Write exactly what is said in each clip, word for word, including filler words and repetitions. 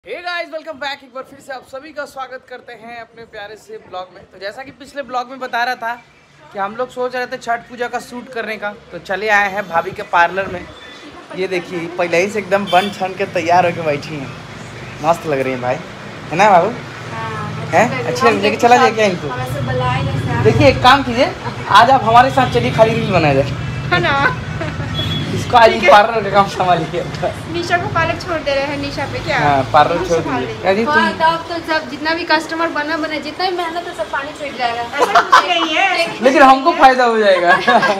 Hey guys welcome back. एक बार फिर से आप सभी का स्वागत करते हैं अपने प्यारे से ब्लॉग में। तो जैसा कि पिछले ब्लॉग में बता रहा था कि हम लोग सोच रहे थे छठ पूजा का शूट करने का, तो चले आए हैं भाभी के पार्लर में। ये देखिए पहले ही से एकदम बन छन के तैयार होकर बैठी हैं, मस्त लग रही है भाई, है ना बाबू? हैं अच्छी लग रही, चला जाए क्या इनको? देखिए एक काम कीजिए, आज आप हमारे साथ चलिए, खाली रील बनाया जाए। इसको आज पार्लर का काम संभालिए। निशा को पार्लर छोड़ दे रहे हैं। निशा पे क्या? हाँ पार्लर छोड़ दीजिए। तो सब जितना भी कस्टमर बना बना जितना भी मेहनत है सब पानी छूट जाएगा। ऐसा कुछ नहीं है, लेकिन हमको फायदा हो जाएगा।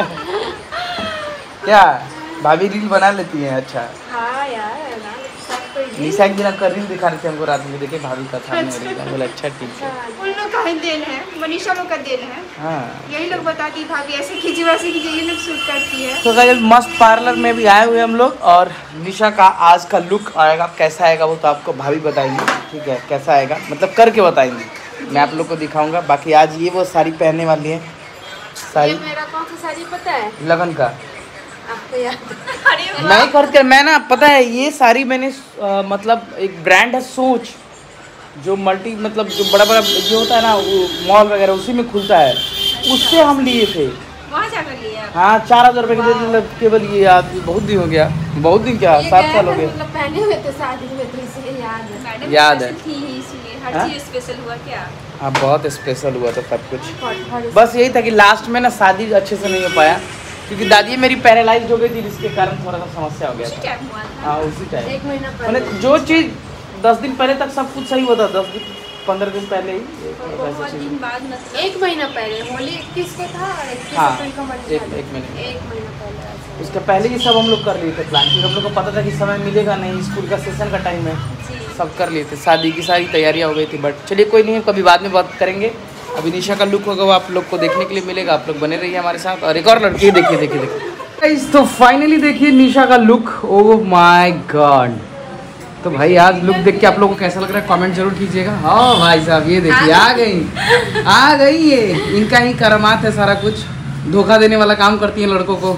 क्या भाभी रील बना लेती हैं? अच्छा हाँ यार निशा एक दिन आपका रील दिखा रहे थे हमको रात में, देखे भाभी का सामने रील, बोला अच्छा ठीक है। उन लोग का देन है, मनीषा लोग का देन है। हाँ यही लोग बताती भाभी ऐसे खींची वैसे खींची, ये लोग शूट करती है। तो गाइस मस्त पार्लर में भी आए हुए हम लोग, और निशा का आज का लुक आएगा, कैसा आएगा वो तो आपको भाभी बताएंगे, ठीक है? कैसा आएगा मतलब करके बताएंगे, मैं आप लोग को दिखाऊंगा। बाकी आज ये वो साड़ी पहनने वाली है, साड़ी मेरा कौन सा साड़ी पता है लगन का? आपको याद? नहीं खरीद कर मैं ना, पता है ये साड़ी मैंने आ, मतलब एक ब्रांड है सोच, जो मल्टी मतलब जो बड़ा बड़ा जो होता है ना वो मॉल वगैरह उसी में खुलता है, उससे हम लिए थे। वहाँ जाकर लिए? हाँ चार हजार रुपये के मतलब केवल ये याद, बहुत दिन हो गया, बहुत दिन क्या सात साल हो गए। मतलब पहने हुए थे शादी में तो इसलिए याद है। याद है थी इसलिए हर चीज स्पेशल हुआ क्या? हाँ बहुत स्पेशल हुआ था सब कुछ। बस यही था कि लास्ट में ना शादी अच्छे से नहीं हो पाया, क्योंकि दादी मेरी पैरालाइज हो गई थी, जिसके कारण थोड़ा सा समस्या हो गया था। हाँ उसी टाइम एक महीना मैंने जो चीज़ दस दिन पहले तक सब कुछ सही होता, दस दिन पंद्रह दिन पहले ही दिन बाद मतलब एक महीना पहले होली इक्कीस को था और इक्कीस हाँ अप्रैल को मंडे एक एक महीने एक महीना पहले। उसके पहले ही सब हम लोग कर लिए थे प्लान, क्योंकि हम लोग को पता था कि समय मिलेगा नहीं, स्कूल का सेशन का टाइम है, सब कर लिए थे, शादी की सारी तैयारियाँ हो गई थी। बट चलिए कोई नहीं है, कभी बाद में बात करेंगे। अभी निशा का लुक होगा वो आप लोग को देखने के लिए मिलेगा, आप लोग बने रहिए हमारे साथ। और एक और लड़की देखिए देखिए देखिए तो फाइनली देखिए निशा का लुक, ओह माय गॉड। तो भाई आज लुक देख के आप लोगों को कैसा लग रहा है कमेंट जरूर कीजिएगा। हाँ भाई साहब ये देखिए आ गई आ गई ये इनका ही करामात है, सारा कुछ धोखा देने वाला काम करती है लड़कों को।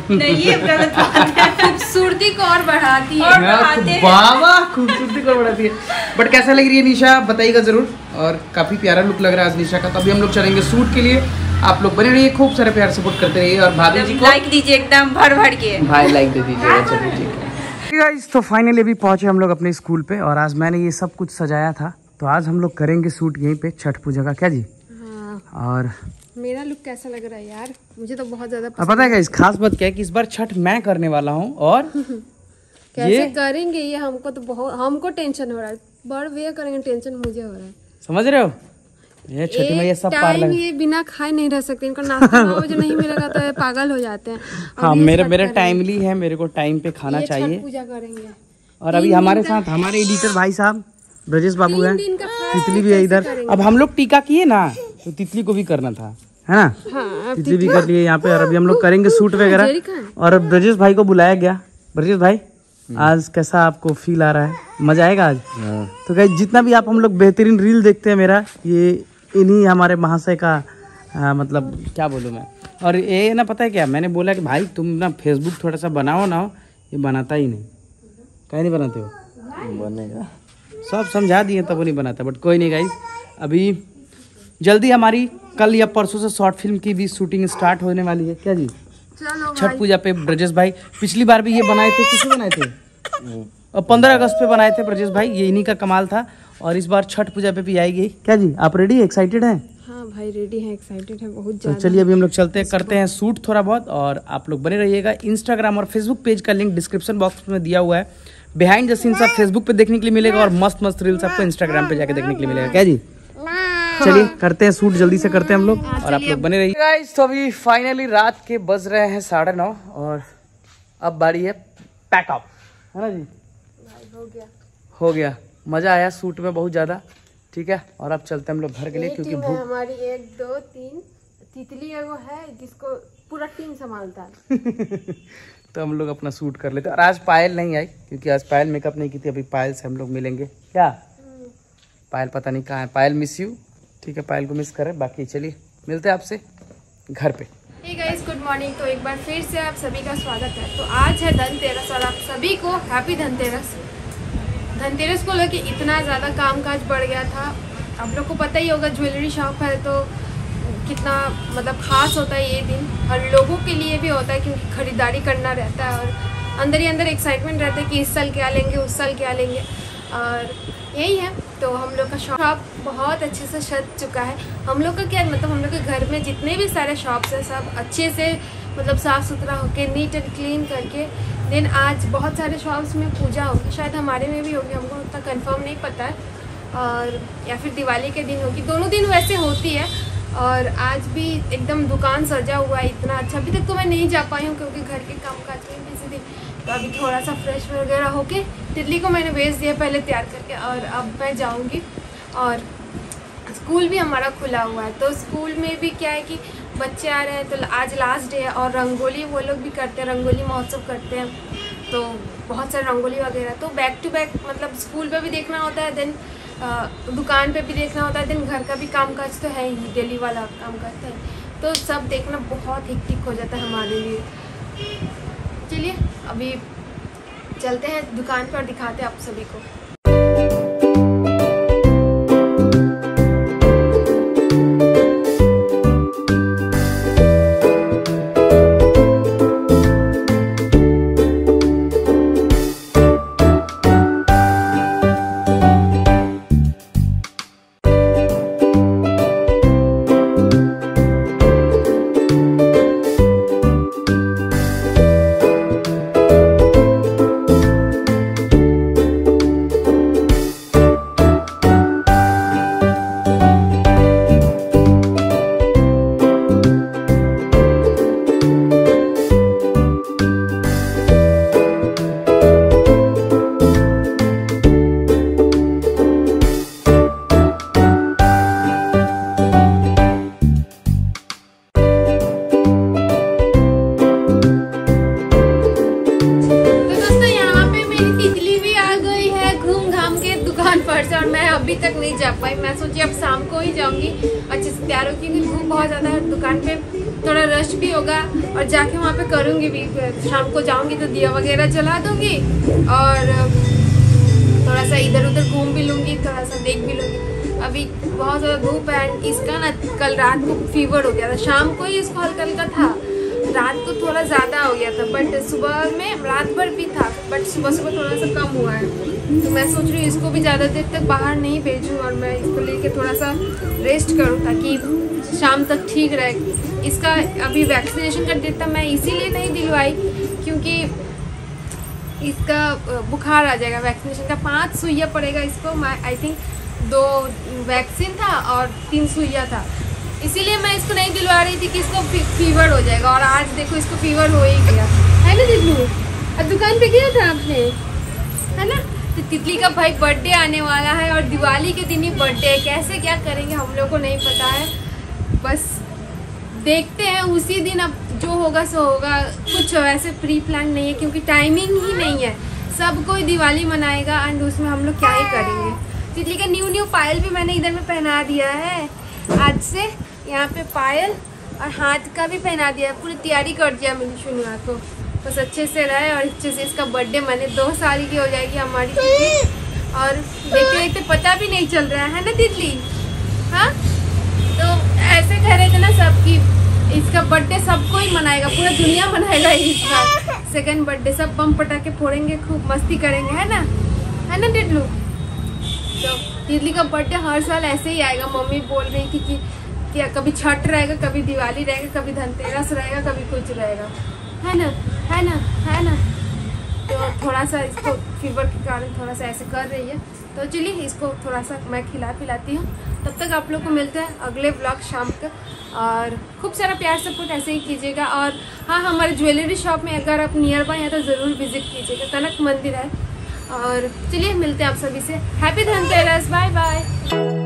खूबसूरती को और बढ़ाती है, बाबा खूबसूरती को बढ़ाती है। बट कैसा लग रही है निशा बताइएगा जरूर, और काफी प्यारा लुक लग रहा है आज निशा का। तो अभी हम लोग चलेंगे शूट के लिए, आप लोग बने रहिए, खूब सारे प्यार सपोर्ट करते रहिए, और भाभी जी को लाइक दीजिए एकदम भर भर के, भाई लाइक दे दीजिएगा। चलिए ठीक है गाइस, तो फाइनली अभी पहुंचे हम लोग अपने स्कूल पे, और आज मैंने ये सब कुछ सजाया था, तो आज हम लोग करेंगे शूट यहीं पे छठ पूजा का, क्या जी? हाँ। और मेरा लुक कैसा लग रहा है यार? मुझे तो बहुत ज्यादा पता है गाइस, खास बात क्या है कि इस बार छठ मैं करने वाला हूँ, और कैसे ये... करेंगे ये हमको तो बहुत हमको टेंशन हो रहा है, बड़ वे करेंगे टेंशन मुझे हो रहा है, समझ रहे हो? ये छठी मैया सब पार्लर ये बिना खाए नहीं रह सकते, इनका नाश्ता नौ बजे नहीं मिलेगा तो ये पागल हो जाते हैं। हाँ मेरे मेरे टाइमली है, मेरे को टाइम पे खाना चाहिए। पूजा करेंगे। और अभी हमारे साथ हमारे एडिटर भाई साहब ब्रजेश बाबू हैं, तितली भी है इधर। अब हम लोग टीका किए ना, तो तितली को भी करना था, है ना? हाँ, तितली भी कर लिए यहाँ पे। और अभी हम लोग करेंगे शूट वगैरह, और ब्रजेश भाई को बुलाया गया। ब्रजेश भाई आज कैसा आपको फील आ रहा है? मजा आएगा आज? तो गाइस जितना भी आप हम लोग बेहतरीन रील देखते हैं मेरा, ये इन्हीं हमारे महाशय का आ, मतलब क्या बोलूँ मैं। और ये ना पता है क्या, मैंने बोला कि भाई तुम ना फेसबुक थोड़ा सा बनाओ ना, ये बनाता ही नहीं। कहीं नहीं बनाते हो? बनेगा, सब समझा दिए तब वो नहीं बनाता। बट कोई नहीं गाइस, अभी जल्दी हमारी कल या परसों से शॉर्ट फिल्म की भी शूटिंग स्टार्ट होने वाली है, क्या जी? छठ पूजा पे ब्रजेश भाई पिछली बार भी ये बनाए थे, किसी बनाए थे? और पंद्रह अगस्त पे बनाए थे ब्रजेश भाई, ये इन्हीं का कमाल था। और इस बार छठ पूजा पे भी आएगी, क्या जी? आप रेडी एक्साइटेड हैं? हाँ भाई रेडी हैं, एक्साइटेड है बहुत ज्यादा। तो चलिए अभी हम लोग चलते हैं, करते हैं शूट थोड़ा बहुत, और आप लोग बने रहिएगा। इंस्टाग्राम और फेसबुक पेज का लिंक डिस्क्रिप्शन बॉक्स में दिया हुआ है, बिहाइंड द सीन्स आप फेसबुक पे देखने के लिए मिलेगा, और मस्त मस्त रील्स आपको इंस्टाग्राम पे जाके देखने के लिए मिलेगा, क्या जी? चलिए करते हैं शूट, जल्दी से करते हैं हम लोग, और आप लोग बने रहिए गाइस। तो अभी फाइनली रात के बज रहे हैं साढ़े नौ, और अब बारी है पैकअप, है ना जी? हो गया हो गया, मजा आया शूट में बहुत ज्यादा, ठीक है? और अब चलते हैं हम लोग घर के लिए, क्योंकि भूख हमारी एक दो तीन तितली एगो है जिसको पूरा टीम संभालता है। तो हम लोग अपना शूट कर लेते हैं। और आज पायल नहीं आई, क्योंकि आज पायल मेकअप नहीं की थी। अभी पायल से हम लोग मिलेंगे, क्या? पायल पता नहीं कहाँ है, पायल मिस यू, ठीक है? पायल को मिस करें। बाकी चलिए मिलते हैं आपसे घर पे। Hey guys good morning. तो एक बार फिर से आप सभी का स्वागत है। तो आज है धनतेरस, और आप सभी को हैप्पी धनतेरस। धनतेरस को लेके इतना ज़्यादा कामकाज बढ़ गया था। आप लोग को पता ही होगा, ज्वेलरी शॉप है तो कितना मतलब ख़ास होता है ये दिन, और लोगों के लिए भी होता है क्योंकि ख़रीदारी करना रहता है और अंदर ही अंदर एक्साइटमेंट रहता है कि इस साल क्या लेंगे, उस साल क्या लेंगे, और यही है। तो हम लोग का शॉप बहुत अच्छे से सज चुका है। हम लोग का क्या मतलब हम लोग के घर में जितने भी सारे शॉप्स हैं सब अच्छे से मतलब साफ़ सुथरा होके नीट एंड क्लीन करके। देन आज बहुत सारे शॉप्स में पूजा होगी, शायद हमारे में भी होगी, हमको उतना कंफर्म नहीं पता है, और या फिर दिवाली के दिन होगी, दोनों दिन वैसे होती है। और आज भी एकदम दुकान सजा हुआ है इतना अच्छा। अभी तक तो मैं नहीं जा पाई हूँ क्योंकि घर के काम काज में बिजी थी, तो अभी थोड़ा सा फ्रेश वगैरह होके तितली को मैंने भेज दिया पहले तैयार करके, और अब मैं जाऊँगी। और स्कूल भी हमारा खुला हुआ है, तो स्कूल में भी क्या है कि बच्चे आ रहे हैं, तो आज लास्ट डे है और रंगोली वो लोग भी करते हैं, रंगोली महोत्सव करते हैं, तो बहुत सारे रंगोली वगैरह, तो बैक टू बैक मतलब स्कूल पे भी देखना होता है, देन दुकान पे भी देखना होता है, दिन घर का भी कामकाज तो है ही, डेली वाला कामकाज है, तो सब देखना बहुत हेक्टिक हो जाता है हमारे लिए। चलिए अभी चलते हैं दुकान पर, दिखाते हैं आप सभी को। और मैं अभी तक नहीं जा पाई, मैं सोची अब शाम को ही जाऊंगी अच्छे से तैयार होगी, क्योंकि धूप बहुत ज़्यादा है, दुकान पे थोड़ा रश भी होगा, और जाके वहाँ पे करूँगी भी। शाम को जाऊँगी तो दिया वगैरह जला दूँगी और थोड़ा सा इधर उधर घूम भी लूँगी, थोड़ा सा देख भी लूँगी। अभी बहुत ज़्यादा धूप है, इसका ना कल रात को फीवर हो गया था, शाम को ही इसको हल्का हल्का था, रात को थोड़ा ज़्यादा हो गया था, बट सुबह में रात भर भी था, बट सुबह सुबह थोड़ा सा कम हुआ है। तो मैं सोच रही हूँ इसको भी ज़्यादा देर तक बाहर नहीं भेजूँ और मैं इसको लेके थोड़ा सा रेस्ट करूँ ताकि शाम तक ठीक रहे। इसका अभी वैक्सीनेशन का डेट था, मैं इसीलिए नहीं दिलवाई क्योंकि इसका बुखार आ जाएगा। वैक्सीनेशन का पाँच सुइया पड़ेगा इसको, मैं आई थिंक दो वैक्सीन था और तीन सुइया था, इसीलिए मैं इसको नहीं दिलवा रही थी कि इसको फी, फीवर हो जाएगा। और आज देखो इसको फीवर हो ही गया है ना दिल्लू। अब दुकान पे गया था आपने, है ना। तो तितली का भाई बर्थडे आने वाला है और दिवाली के दिन ही बर्थडे है, कैसे क्या करेंगे हम लोग को नहीं पता है, बस देखते हैं उसी दिन। अब जो होगा सो होगा, कुछ वैसे प्री प्लान नहीं है क्योंकि टाइमिंग ही नहीं है। सब कोई दिवाली मनाएगा एंड उसमें हम लोग क्या ही करेंगे। तितली का न्यू न्यू पायल भी मैंने इधर में पहना दिया है आज से, यहाँ पे पायल और हाथ का भी पहना दिया, पूरी तैयारी कर दिया मैंने शुनुआ को, बस अच्छे से रहे और अच्छे से इसका बर्थडे मने। दो साल की हो जाएगी हमारी तितली और देखते देखते पता भी नहीं चल रहा है ना तितली। हाँ, तो ऐसे कह रहे थे ना सब कि इसका बर्थडे सबको ही मनाएगा, पूरा दुनिया मनाएगा इस बार सेकंड बर्थडे, सब बम पटाखे फोड़ेंगे, खूब मस्ती करेंगे, है ना, है ना टिटलू। तो तितली का बर्थडे हर साल ऐसे ही आएगा। मम्मी बोल रही थी कि क्या कभी छठ रहेगा, कभी दिवाली रहेगा, कभी धनतेरस रहेगा, कभी कुछ रहेगा, है ना, है ना, है ना। तो थोड़ा सा इसको फीवर के कारण थोड़ा सा ऐसे कर रही है, तो चलिए इसको थोड़ा सा मैं खिला पिलाती हूँ। तब तक आप लोग को मिलते हैं अगले ब्लॉग शाम का, और खूब सारा प्यार सपोर्ट ऐसे ही कीजिएगा। और हाँ, हमारे ज्वेलरी शॉप में अगर आप नियर बाय हैं तो ज़रूर विजिट कीजिएगा, कनक मंदिर है। और चलिए मिलते हैं आप सभी से। Happy Dhanteras, bye bye.